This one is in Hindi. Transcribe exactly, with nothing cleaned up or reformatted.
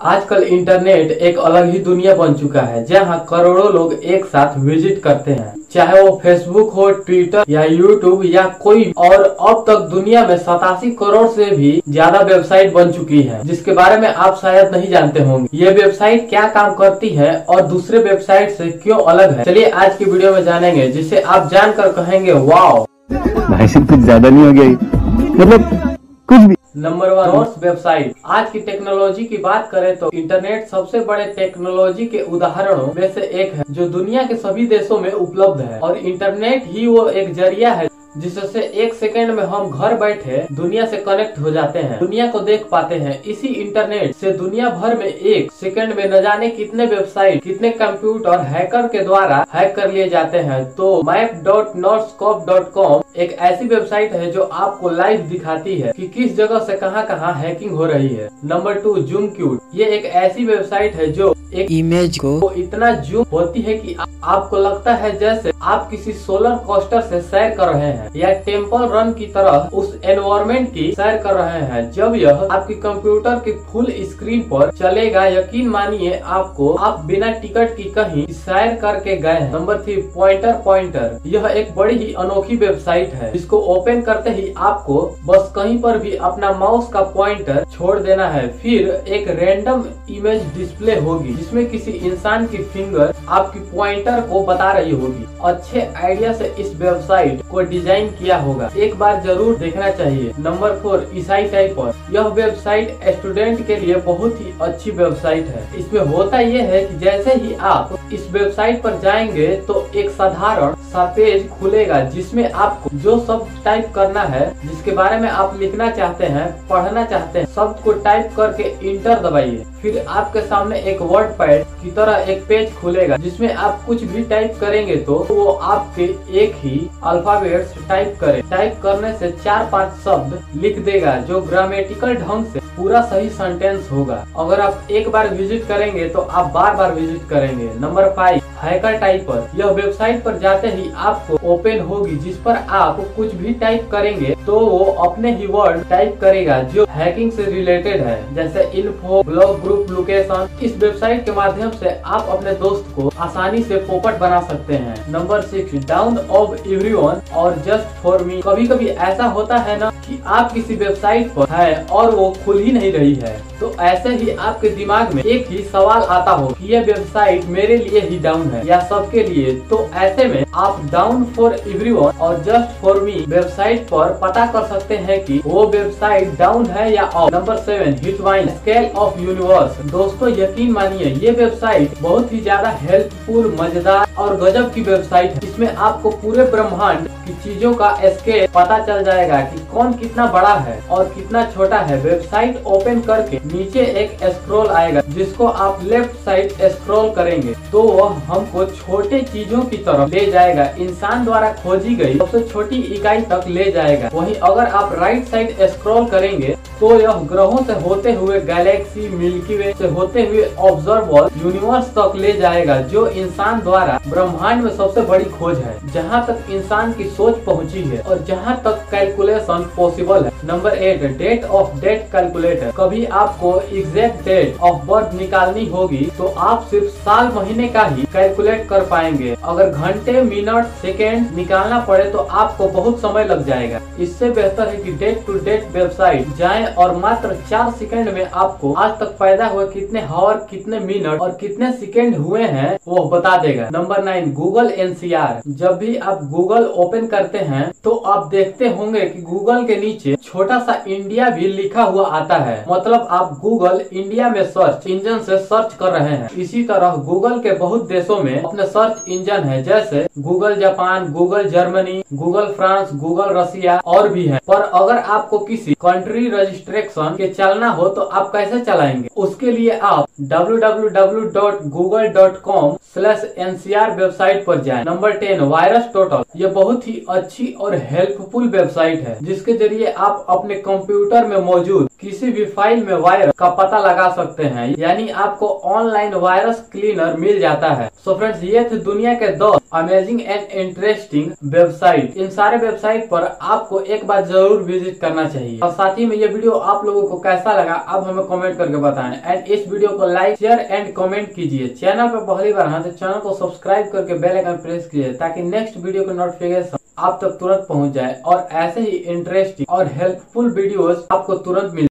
आजकल इंटरनेट एक अलग ही दुनिया बन चुका है, जहां करोड़ों लोग एक साथ विजिट करते हैं। चाहे वो फेसबुक हो, ट्विटर या यूट्यूब या कोई और। अब तक दुनिया में सतासी करोड़ से भी ज्यादा वेबसाइट बन चुकी है, जिसके बारे में आप शायद नहीं जानते होंगे। ये वेबसाइट क्या काम करती है और दूसरे वेबसाइट से क्यों अलग है, चलिए आज की वीडियो में जानेंगे, जिसे आप जानकर कहेंगे वाओ भाई साहब कुछ ज्यादा नहीं हो गया, मतलब कुछ भी। Number one, notes website. आज की टेक्नोलॉजी की बात करें तो इंटरनेट सबसे बड़े टेक्नोलॉजी के उदाहरणों में से एक है, जो दुनिया के सभी देशों में उपलब्ध है। और इंटरनेट ही वो एक जरिया है जिससे एक सेकंड में हम घर बैठे दुनिया से कनेक्ट हो जाते हैं, दुनिया को देख पाते हैं। इसी इंटरनेट से दुनिया भर में एक सेकंड में न जाने कितने वेबसाइट, कितने कंप्यूटर हैकर के द्वारा हैक कर लिए जाते हैं। तो मैप डॉट नोट्सकॉप डॉट कॉम एक ऐसी वेबसाइट है जो आपको लाइव दिखाती है कि किस जगह से कहां कहां हैकिंग हो रही है। Number two, zoom quilt. ये एक ऐसी वेबसाइट है जो एक इमेज को इतना जूम होती है कि आ, आपको लगता है जैसे आप किसी सोलर कोस्टर से सैर कर रहे हैं या टेम्पल रन की तरह उस एनवायरमेंट की सैर कर रहे हैं। जब यह आपकी कंप्यूटर की फुल स्क्रीन पर चलेगा, यकीन मानिए आपको आप बिना टिकट की कहीं सैर करके गए हैं। Number three, pointer pointer. यह एक बड़ी ही अनोखी वेबसाइट है, जिसको ओपन करते ही आपको बस कहीं पर भी अपना माउस का पॉइंटर छोड़ देना है, फिर एक रैंडम इमेज डिस्प्ले होगी जिसमें किसी इंसान की फिंगर आपकी पॉइंटर को बता रही होगी। अच्छे आइडिया से इस वेबसाइट को डिजाइन किया होगा, एक बार जरूर देखना चाहिए। नंबर फोर, ईसाई टाइपर। यह वेबसाइट स्टूडेंट के लिए बहुत ही अच्छी वेबसाइट है। इसमें होता यह है कि जैसे ही आप इस वेबसाइट पर जाएंगे तो एक साधारण सा पेज खुलेगा जिसमें आपको जो शब्द टाइप करना है, जिसके बारे में आप लिखना चाहते हैं, पढ़ना चाहते हैं, शब्द को टाइप करके इंटर दबाइए। फिर आपके सामने एक वर्ड पैड की तरह एक पेज खुलेगा जिसमें आप कुछ भी टाइप करेंगे तो वो आपके एक ही अल्फाबेट्स टाइप करे टाइप करने से चार पांच शब्द लिख देगा, जो ग्रामेटिकल ढंग से पूरा सही सेंटेंस होगा। अगर आप एक बार विजिट करेंगे तो आप बार बार विजिट करेंगे। Number five, hacker typer. यह वेबसाइट पर जाते ही आपको ओपन होगी, जिस पर आप कुछ भी टाइप करेंगे तो वो अपने ही वर्ड टाइप करेगा जो हैकिंग से रिलेटेड है, जैसे इन्फो, ब्लॉग, ग्रुप, लोकेशन। इस वेबसाइट के माध्यम से आप अपने दोस्त को आसानी से पोपट बना सकते हैं। Number six, down of everyone और जस्ट फॉर मी। कभी कभी ऐसा होता है ना कि आप किसी वेबसाइट पर है और वो खुल ही नहीं रही है, तो ऐसे ही आपके दिमाग में एक ही सवाल आता हो कि यह वेबसाइट मेरे लिए ही डाउन है या सबके लिए। तो ऐसे में आप डाउन फॉर एवरीवन और जस्ट फॉर मी वेबसाइट पर पता कर सकते हैं कि वो वेबसाइट डाउन है या ऑफ। नंबर सेवन, हिटवाइन, स्केल ऑफ यूनिवर्स। दोस्तों यकीन मानिए ये वेबसाइट बहुत ही ज्यादा हेल्पफुल, मजेदार और गजब की वेबसाइट है। इसमें आपको पूरे ब्रह्मांड की चीजों का स्केल पता चल जाएगा कि कौन कितना बड़ा है और कितना छोटा है। वेबसाइट ओपन करके नीचे एक स्क्रॉल आएगा, जिसको आप लेफ्ट साइड स्क्रॉल करेंगे तो वह हमको छोटे चीजों की तरफ ले जाएगा, इंसान द्वारा खोजी गई सबसे छोटी इकाई तक ले जाएगा। वहीं अगर आप राइट साइड स्क्रॉल करेंगे तो यह ग्रहों से होते हुए गैलेक्सी, मिल्की वे से होते हुए ऑब्जर्वेबल यूनिवर्स तक ले जाएगा, जो इंसान द्वारा ब्रह्मांड में सबसे बड़ी खोज है, जहां तक इंसान की सोच पहुंची है और जहां तक कैलकुलेशन पॉसिबल है। Number eight, date of death calculator. कभी आपको एग्जैक्ट डेट ऑफ बर्थ निकालनी होगी तो आप सिर्फ साल महीने का ही कैलकुलेट कर पाएंगे। अगर घंटे, मिनट, सेकेंड निकालना पड़े तो आपको बहुत समय लग जाएगा। इससे बेहतर है कि डेट टू डेट वेबसाइट जाएं और मात्र चार सेकंड में आपको आज तक पैदा हुए कितने हावर, कितने मिनट और कितने सेकंड हुए हैं वो बता देगा। Number nine, Google NCR. जब भी आप गूगल ओपन करते हैं तो आप देखते होंगे कि गूगल के नीचे छोटा सा इंडिया भी लिखा हुआ आता है, मतलब आप गूगल इंडिया में सर्च इंजन से सर्च कर रहे हैं। इसी तरह गूगल के बहुत देशों में अपने सर्च इंजन है, जैसे Google Japan, Google Germany, Google France, Google Russia और भी है। पर अगर आपको किसी कंट्री रजिस्ट्रेशन के चलना हो तो आप कैसे चलाएंगे? उसके लिए आप W W W dot Google dot com slash N C R website पर जाएं। Number ten, virus total. ये बहुत ही अच्छी और हेल्पफुल वेबसाइट है, जिसके जरिए आप अपने कंप्यूटर में मौजूद किसी भी फाइल में वायरस का पता लगा सकते हैं, यानी आपको ऑनलाइन वायरस क्लीनर मिल जाता है। सो फ्रेंड्स, ये थे दुनिया के दस अमेजिंग एंड इंटरेस्टिंग वेबसाइट। इन सारे वेबसाइट पर आपको एक बार जरूर विजिट करना चाहिए। और साथ ही में ये वीडियो वीडियो आप लोगों को कैसा लगा आप हमें कमेंट करके बताएं। एंड इस वीडियो को लाइक शेयर एंड कमेंट कीजिए। चैनल पर पहली बार हैं तो चैनल को सब्सक्राइब करके बेल आइकन प्रेस कीजिए ताकि नेक्स्ट वीडियो का नोटिफिकेशन आप तक तुरंत पहुंच जाए और ऐसे ही इंटरेस्टिंग और हेल्पफुल वीडियोस आपको तुरंत मिल